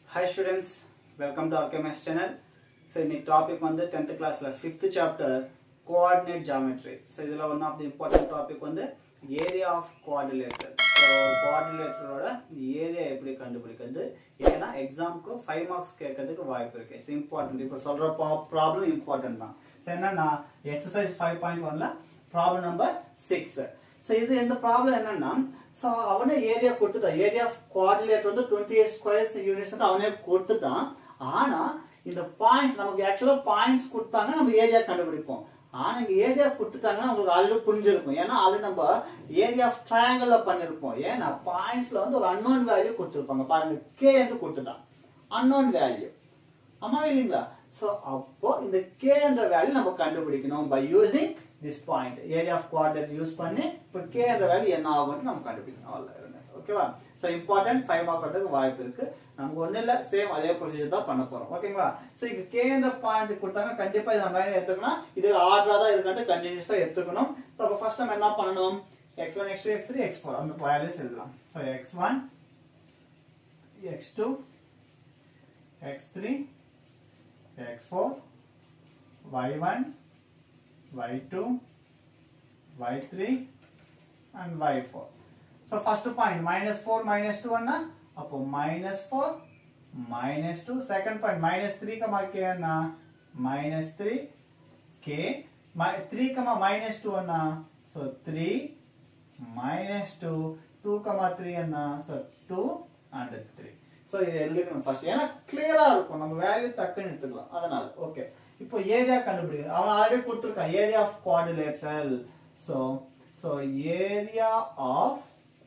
Hi students, welcome to RKMS channel. So in the topic on the 10th class la 5th chapter coordinate geometry. So this is one of the important topic on the area of quadrilateral. So quadrilateral oda area eppadi kandupidikadhu ena exam ku 5 marks kekadhukku vaaipu irukku. So important ipo solra problem important da. So enna na exercise 5.1 la problem number 6. So இது இந்த problem என்னன்னா so அவனே area கொடுத்துட்டான் area of quadrilateral வந்து 28 square units அவனே கொடுத்துட்டான் ஆனா இந்த பாயிண்ட்ஸ் நமக்கு एक्चुअली பாயிண்ட்ஸ் கொடுத்தாங்க நம்ம ஏரியா கண்டுபிடிப்போம் ஆனா இங்க ஏரியா கொடுத்துட்டாங்கன்னா உங்களுக்கு ஆல்ரெடி புரிஞ்சிருக்கும் ஏன்னா ஆல்ரெடி நம்ம ஏரியா ஆஃப் ட்ரையாங்கிள்ல பண்ணிருப்போம் ஏன்னா பாயிண்ட்ஸ்ல வந்து ஒரு அன்னோன் வேல்யூ கொடுத்திருப்பாங்க பாருங்க k என்று கொடுத்துட்டான் அன்னோன் வேல்யூ ஆமா இல்லீங்களா சோ அப்போ இந்த k என்ற வேல்யூ நம்ம கண்டுபிடிக்கணும் by using this point area of quadrant use பண்ணி இப்ப k என்ற வேல்யூ என்ன ஆகும்னு நம்ம கண்டுபிடிக்கணும் அவ்வளவுதான் ஓகேவா சோ இம்பார்ட்டன்ட் 5 மார்க் வரதுக்கு வாய்ப்பு இருக்கு நமக்கு ஒண்ணு இல்ல சேம் அதே ப்ரொசீஜர் தான் பண்ண போறோம் ஓகேங்களா சோ இங்க k என்ற பாயிண்ட் கொடுத்தாங்க கண்டிப்பா இத நம்ம எடுத்துக்கணும் இது ஆர்டரா தான் இருக்கணும் கண்டினியூஸா எடுத்துக்கணும் சோ அப்ப ஃபர்ஸ்ட் நம்ம என்ன பண்ணனும் x1 x2 x3 x4 அந்த வேல்யூஸ் எழுதலாம் so x1 x2 x3 x4 y1 y2 y3 and y4 so first point -4 -2 anna appo -4 -2 second point -3 k anna -3 k 3 -2 anna so 3 -2 2 3 anna so 2 and 3 so இது எழுதிக்கணும் first ஏனா கிளியரா இருக்கும் நம்ம value டக்குன்னு எடுத்துக்கலாம் அதனால ஓகே இப்போ ஏரியா கண்டுபிடிக்கணும் அவன் ஆல்ரெடி கொடுத்திருக்கான் area of quadrilateral so area of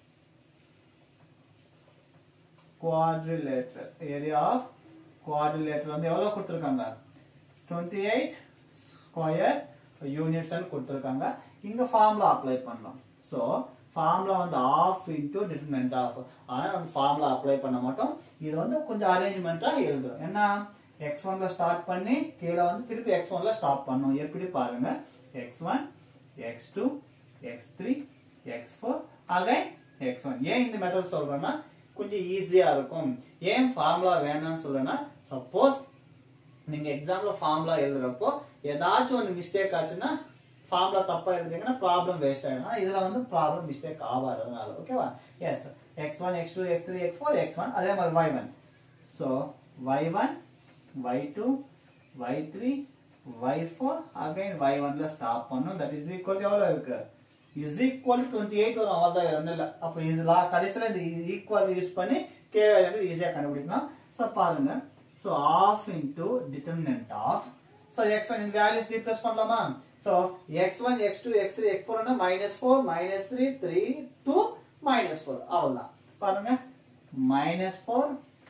quadrilateral வந்து எவ்வளவு கொடுத்திருக்காங்க 28 ஸ்கொயர் யூனிட்ஸ் னு கொடுத்திருக்காங்க இங்க ஃபார்முலா அப்ளை பண்ணலாம் சோ ஃபார்முலா வந்து half into determinant of ஆனா நம்ம ஃபார்முலா அப்ளை பண்ண மாட்டோம் இது வந்து கொஞ்சம் அரேஞ்ச்மென்ட்டா எழுதுறோம் என்ன x1 ல ஸ்டார்ட் பண்ணி கீழ வந்து திருப்பி x1 ல ஸ்டாப் பண்ணனும் எப்படி பாருங்க x1 x2 x3 x4 again x1 ஏன் இந்த மெத்தட் சொல்றேன்னா கொஞ்சம் ஈஸியா இருக்கும் ஏன் ஃபார்முலா வேணும்னு சொல்றேன்னா சப்போஸ் நீங்க எக்ஸாம்ல ஃபார்முலா எழுதுறப்போ ஏதாச்சும் ஒரு மிஸ்டேக் ஆச்சுன்னா ஃபார்முலா தப்பா எழுதுறீங்கன்னா ப்ராப்ளம் வேஸ்ட் ஆயிடும் ஆனா இதுல வந்து ப்ராப்ளம் மிஸ்டேக் ஆகாதனால ஓகேவா S x1 x2 x3 x4 x1 அதே மாதிரி y1 so y1 y2 y3 y4 again y1 ல ஸ்டாப் பண்ணனும் that is equal to எவ்வளவு இருக்கு is equal to 28 வரும் அவ்வளவுதான் ஒண்ணு இல்ல அப்ப இதுல கடைசில இந்த ஈக்குவல் யூஸ் பண்ணி k வேல்யூ ஈஸியா கண்டுபிடிக்கலாம் சோ பாருங்க so half into determinant of so x1 இந்த வேல்யூஸ் ரீப்ளேஸ் பண்ணலாமா so x1 x2 x3 x4 னா -4 -3 3 2 -4 அவ்வளவுதான் பாருங்க -4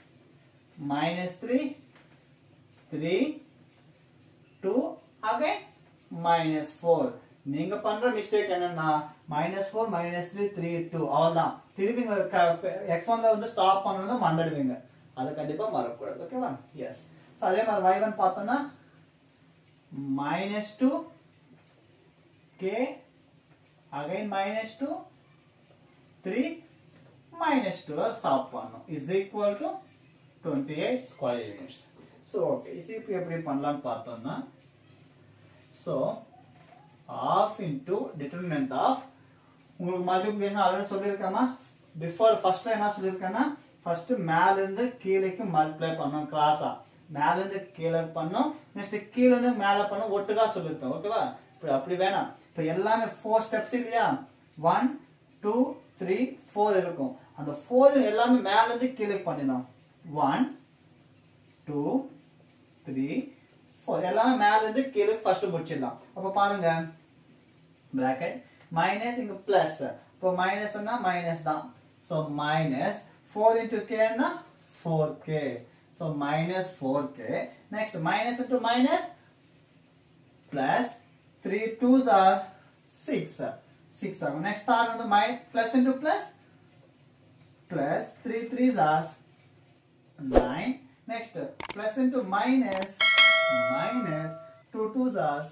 -3 3 2 again -4 நீங்க பண்ற மிஸ்டேக் என்னன்னா -4 -3 3 2 அவ்வளவுதான் திருப்பி x1 ல வந்து ஸ்டாப் பண்ணனும்னா மறந்துடுவீங்க அது கண்டிப்பா மறக்க கூடாது ஓகேவா எஸ் சோ அதே மாதிரி y1 பார்த்தோம்னா -2 k again -2 3 -2 ஸ்டாப் பண்ணனும் is equal to 28 square units so okay easy எப்படி பண்ணலாம்னு பார்த்தோம்னா so half into determinant of உங்களுக்கு மல்டிப்ளிகேஷன் ஆல்ரெடி சொல்லிருக்கேமா பிஃபோர் ஃபர்ஸ்ட்ல என்ன சொல்லிருக்கேன்னா ஃபர்ஸ்ட் மேல இருந்து கீழேக்கு மல்டிப்ளை பண்ணனும் கிராஸா மேல இருந்து கீழ பண்ணனும் நெக்ஸ்ட் கீழ இருந்து மேல பண்ணனும் ஒட்டுக்கா சொல்லிருக்கேன் ஓகேவா இப்போ அப்படி வேணாம் இப்போ எல்லாமே 4 ஸ்டெப்ஸ் இல்லையா 1 2 3 4 இருக்கும் அந்த 4 எல்லாமே மேல இருந்து கீழே பண்ணிடலாம் 1 2 3 4 எல்லாமே மேல இருந்து கீழே ஃபர்ஸ்ட் முடிச்சிடலாம் அப்ப பாருங்க பிராக்கெட் மைனஸ் இங்க பிளஸ் இப்போ மைனஸ்னா மைனஸ் தான் சோ மைனஸ் 4 into k னா 4k so minus 4k next minus into minus plus 3 2s are 6 next third on the plus into plus 3 3s are 9 next plus into minus 2 2s are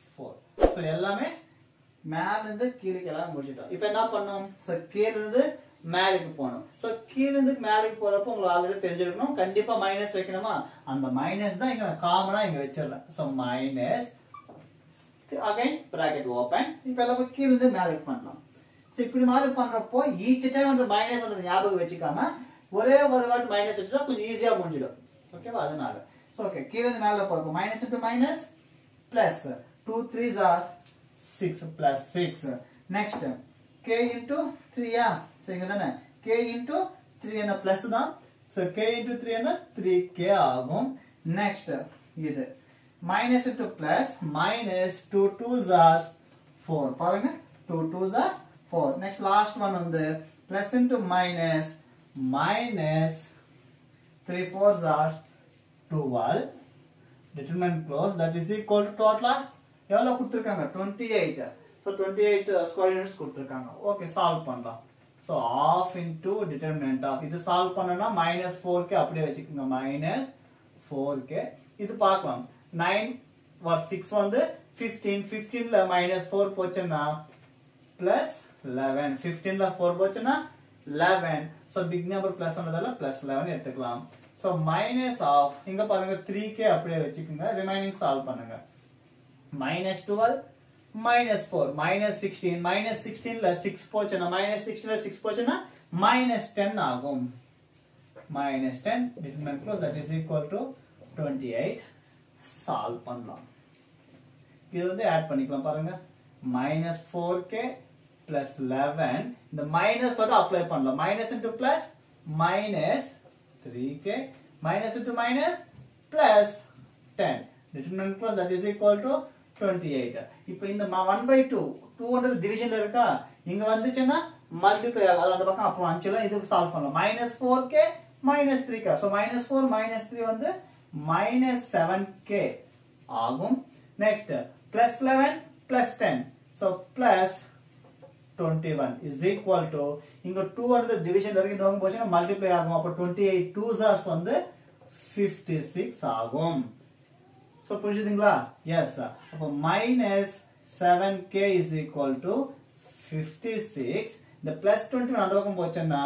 4 so எல்லாமே மேல இருந்து கீழே எல்லாம் முடிச்சிட்டோம் இப்போ என்ன பண்ணோம் சோ கீழ இருந்து மேலுக்கு போகணும். ஸோ கீழே இருந்து மேலுக்கு போறப்போ உங்களுக்கு ஆல்ரெடி தெரிஞ்சிருக்கணும், கண்டிப்பா மைனஸ் வைக்கணுமா, அந்த மைனஸ் தான் இங்க காமனா இங்க வச்சிடறேன். So minus again bracket open. இப்போ எல்லாம் கீழே இருந்து மேலுக்கு பண்ணலாம். ஸோ இப்படி மாதிரி பண்றப்போ ஈச் டைம் அந்த மைனஸ் வந்து ஞாபகம் வச்சுக்காம ஒரே ஒரு வாட்டி மைனஸ் வச்சா கொஞ்சம் ஈஸியா முடிஞ்சிடும். ஓகேவா, அதனால ஸோ ஓகே கீழே இருந்து மேல போறப்போ minus into minus plus 2 3s are 6 plus 6. Next k into 3 yeah, so இங்க தானே k into 3 என்ன பிளஸ் தான், so k into 3 என்ன 3k ஆகும். Next இது minus into plus minus 2 2s are 4. பாருங்க 2 2s are 4. Next last one வந்து plus into minus minus 3 4s are 12. Determinant close, that is equal to total எவ்வளவு கொடுத்திருக்காங்க 28. so 28 square units கொடுத்திருக்காங்க. Okay solve பண்ணலாம். so half into determinant of இது solve பண்ணனா -4k அப்படியே வெச்சுக்கங்க, -4k. இது பார்க்கலாம் 9 or 6 வந்து 15, 15 ல -4 போச்சுனா +11, 15 ல 4 போச்சுனா 11. so பிக் நம்பர் பிளஸ் ஆனதால +11 எடுத்துக்கலாம். so minus of இங்க பாருங்க 3k அப்படியே வெச்சுக்கங்க, ரிமைனிங் சால்வ் பண்ணுங்க. -12 -4 -16, -16 ல 6 போச்சுனா -16 ல 6 போச்சுனா -10 ஆகும். -10 determinant close, that is equal to 28. Solve பண்ணலாம். இது வந்து ஆட் பண்ணிக்கலாம் பாருங்க, -4k plus 11. இந்த மைனஸ் ஓட அப்ளை பண்ணலாம். minus into plus minus 3k minus into minus plus 10. Determinant close, that is equal to 28. இப்போ இந்த 1/2 200 டிவிஷன்ல இருக்கா, இங்க வந்துச்சுன்னா மல்டிப்ளை ஆகும், அந்த பக்கம் அப்புறம் அஞ்சலாம். இதுக்கு சால்வ் பண்ணலாம். -4k -3k. so -4 -3 வந்து -7k ஆகும். Next +11 +10, so +21 is equal to இங்க 200 டிவிஷன்ல இருக்கு, இந்த பக்கம் போச்சுன்னா மல்டிப்ளை ஆகும். அப்ப 28 2s வந்து 56 ஆகும். so புரியுதுங்களா? yes. அப்ப -7k is equal to 56. இந்த +21 அந்த பக்கம் போச்சுன்னா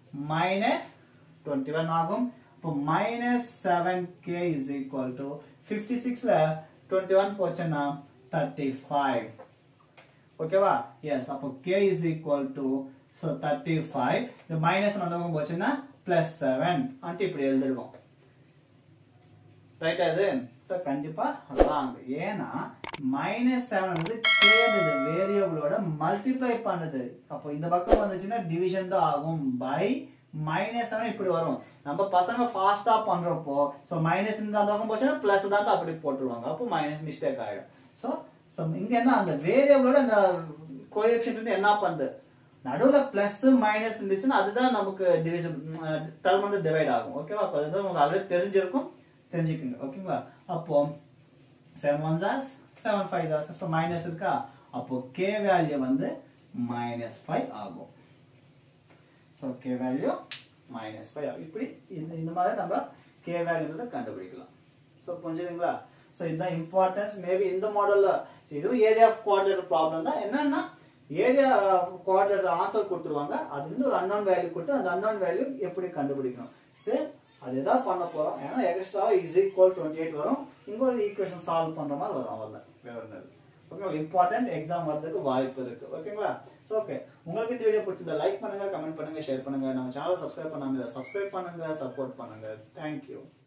-21 ஆகும். அப்ப -7k is equal to 56 ல 21 போச்சுன்னா 35. ஓகேவா? yes. அப்ப k is equal to so 35. இந்த மைனஸ் அந்த பக்கம் போச்சுன்னா +7 అంటే இப்படி எழுதிடுவோம். ரைட்டா இது? சோ கண்டிப்பா ராங். ஏனா -7 வந்து k என்ற வேரியபிளோட மல்டிப்ளை பண்ணுது. அப்ப இந்த பக்கம் வந்துச்சுன்னா டிவிஷன் தான் ஆகும். பை -7 இப்படி வரும். நம்ம பசங்க ஃபாஸ்டா பண்றப்போ சோ மைனஸ் இந்த பக்கம் போச்சுன்னா பிளஸ் தான் அப்படி போட்டுருவாங்க. அப்போ மைனஸ் மிஸ்டேக் ஆயிடும். சோ இங்க என்ன அந்த வேரியபிளோட அந்த கோஎஃபிஷியன்ட் வந்து என்ன பண்ணுது, நடுவுல பிளஸ் மைனஸ் இருந்துச்சுன்னா அதுதான் நமக்கு டிவிஷன் டர்ம் வந்து டிவைட் ஆகும். ஓகேவா? அப்ப அதுதான் உங்களுக்கு ஆல்ரெடி தெரிஞ்சிருக்கும், தெரிஞ்சுக்கங்க. ஓகேங்களா? அப்போ 7 1s are 7 5s are, so minus இருக்கா, அப்போ k வேல்யூ வந்து -5 ஆகும். so k வேல்யூ -5 ஆகும். இப்படி இந்த மாதிரி நம்ம k வேல்யூ வந்து கண்டுபிடிக்கலாம். சோ புரிஞ்சுதுங்களா? சோ இதுதான் இம்பார்ட்டன்ஸ். மேபி இந்த மாடல்ல இது ஏரியா ஆஃப் குவாட்ரேட்டர் ப்ராப்ளம் தான். என்னன்னா ஏரியா குவாட்ரேட்டர் ஆன்சர் கொடுத்துருவாங்க, அது வந்து ஒரு அன்னோன் வேல்யூ கொடுத்து அந்த அன்னோன் வேல்யூ எப்படி கண்டுபிடிக்கணும். சரி, அதுதான் பண்ண போறோம். ஏன்னா எக்ஸ்ட்ரா இஸ் ஈக்குவல் 28 வரும். இங்க ஒரு ஈக்குவேஷன் சால்வ் பண்ற மாதிரி வரும். அவ்வளவுதான், வேற ஒன்றும் இல்லை. ஓகே, இம்பார்ட்டன்ட் எக்ஸாம் வரதுக்கு வாய்ப்பு இருக்கு. ஓகேங்களா? சோ ஓகே, உங்களுக்கு இந்த வீடியோ பிடிச்சிருந்தா லைக் பண்ணுங்க, கமெண்ட் பண்ணுங்க, ஷேர் பண்ணுங்க. நம்ம சேனலை சப்ஸ்கிரைப் பண்ணாம சப்ஸ்கிரைப் பண்ணுங்க, சப்போர்ட் பண்ணுங்க. தேங்க்யூ.